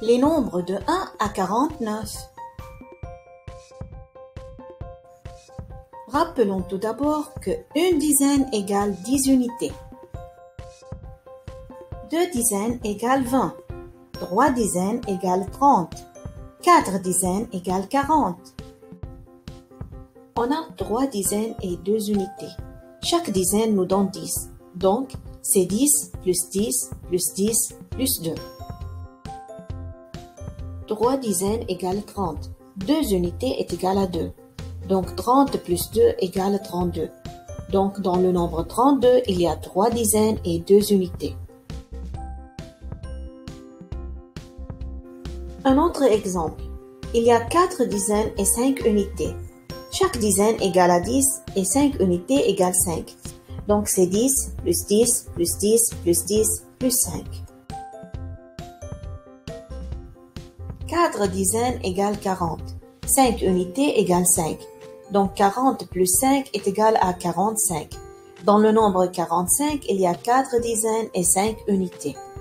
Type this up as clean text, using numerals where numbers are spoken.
Les nombres de 1 à 49. Rappelons tout d'abord que une dizaine égale 10 unités. 2 dizaines égale 20. 3 dizaines égale 30. 4 dizaines égale 40. On a 3 dizaines et 2 unités. Chaque dizaine nous donne 10. Donc, c'est 10 plus 10 plus 10 plus 2. 3 dizaines égale 30. 2 unités est égal à 2. Donc 30 plus 2 égale 32. Donc dans le nombre 32, il y a 3 dizaines et 2 unités. Un autre exemple. Il y a 4 dizaines et 5 unités. Chaque dizaine égale à 10 et 5 unités égale 5. Donc c'est 10 plus 10 plus 10 plus 10 plus 5. 4 dizaines égale 40. 5 unités égale 5. Donc 40 plus 5 est égal à 45. Dans le nombre 45, il y a 4 dizaines et 5 unités.